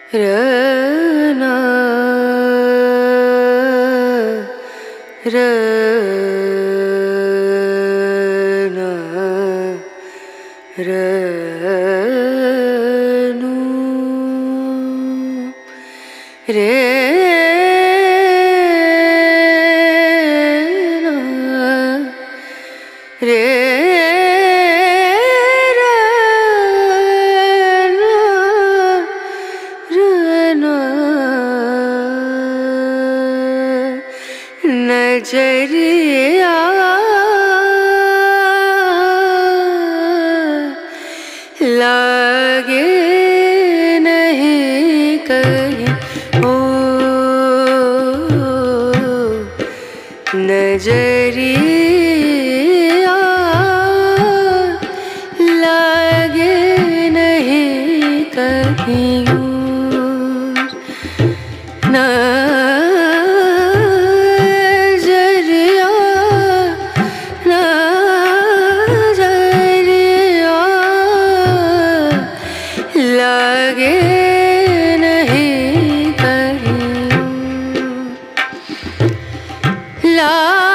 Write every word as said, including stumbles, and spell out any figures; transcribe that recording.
रना रना रनु रे रे नजरिया लागे नहीं कहीं ओ नजरिया लागे नहीं कहीं ना ला